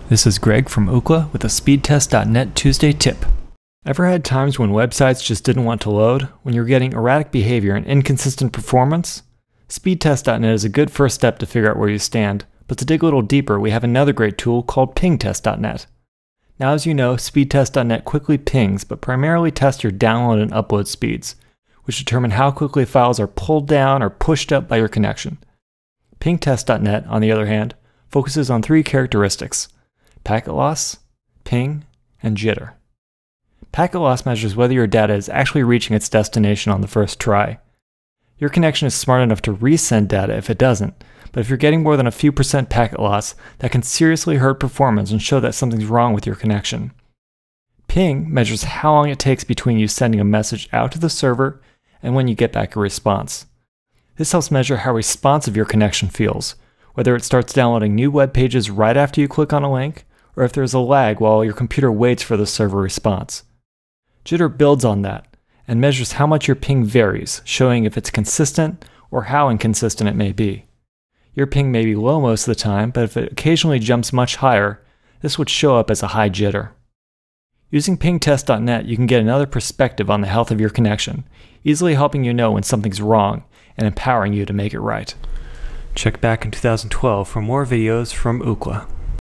This is Greg from Ookla with a Speedtest.net Tuesday tip. Ever had times when websites just didn't want to load, when you're getting erratic behavior and inconsistent performance? Speedtest.net is a good first step to figure out where you stand, but to dig a little deeper, we have another great tool called PingTest.net. Now, as you know, Speedtest.net quickly pings, but primarily tests your download and upload speeds, which determine how quickly files are pulled down or pushed up by your connection. PingTest.net, on the other hand, focuses on three characteristics: packet loss, ping, and jitter. Packet loss measures whether your data is actually reaching its destination on the first try. Your connection is smart enough to resend data if it doesn't, but if you're getting more than a few percent packet loss, that can seriously hurt performance and show that something's wrong with your connection. Ping measures how long it takes between you sending a message out to the server and when you get back a response. This helps measure how responsive your connection feels, whether it starts downloading new web pages right after you click on a link, or if there's a lag while your computer waits for the server response. Jitter builds on that and measures how much your ping varies, showing if it's consistent or how inconsistent it may be. Your ping may be low most of the time, but if it occasionally jumps much higher, this would show up as a high jitter. Using PingTest.net, you can get another perspective on the health of your connection, easily helping you know when something's wrong and empowering you to make it right. Check back in 2012 for more videos from Ookla.